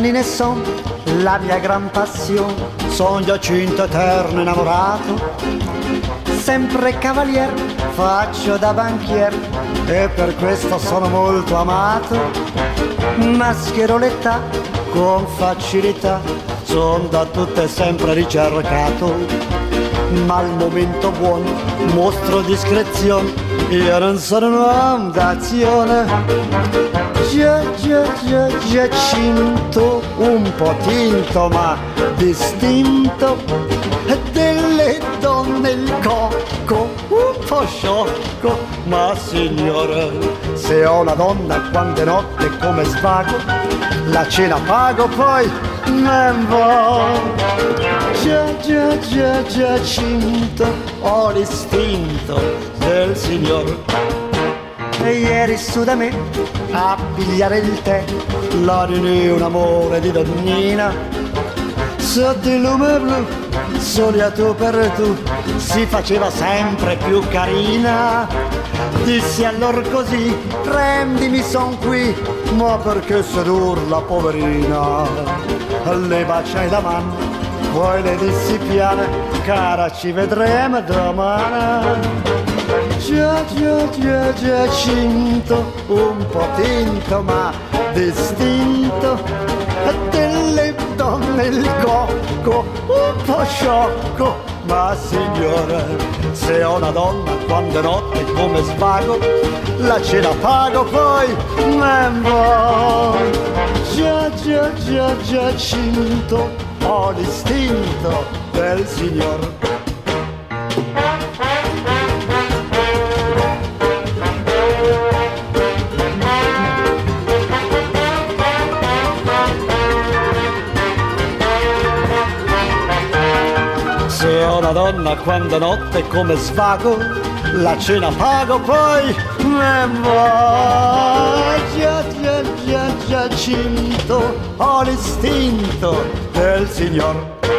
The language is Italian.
donne son la mia gran passione, son Giacinto eterno innamorato, sempre cavalier, faccio da banchier e per questo sono molto amato. Maschero l'età con facilità, son da tutte sempre ricercato, ma al momento buono mostro discrezione, io non sono un uomo d'azione. Giacinto, un po' tinto ma distinto, delle donne il cocco, un po' sciocco, ma signore, se ho una donna quando è notte come svago, la cena pago poi me ne vo'. Giacinto, ho l'istinto del signor. E ieri su da me a pigliare il tè, la riunì un amore di donnina, sotto il lume blu, soli a tu per tu, si faceva sempre più carina. Dissi allora così, prendimi son qui, ma perché sedurla poverina? Le baciai la mano, poi le dissi piano, cara ci vedremo domani. Giacinto, un po' tinto ma distinto, delle donne il cocco, un po' sciocco, ma signore, se ho una donna quando è notte come svago, la cena pago poi me ne vo'. Giacinto, ho l'istinto del signor. Se ho una donna quando notte come svago, la cena pago poi me ne vo'. Giacinto, ho l'istinto del signor.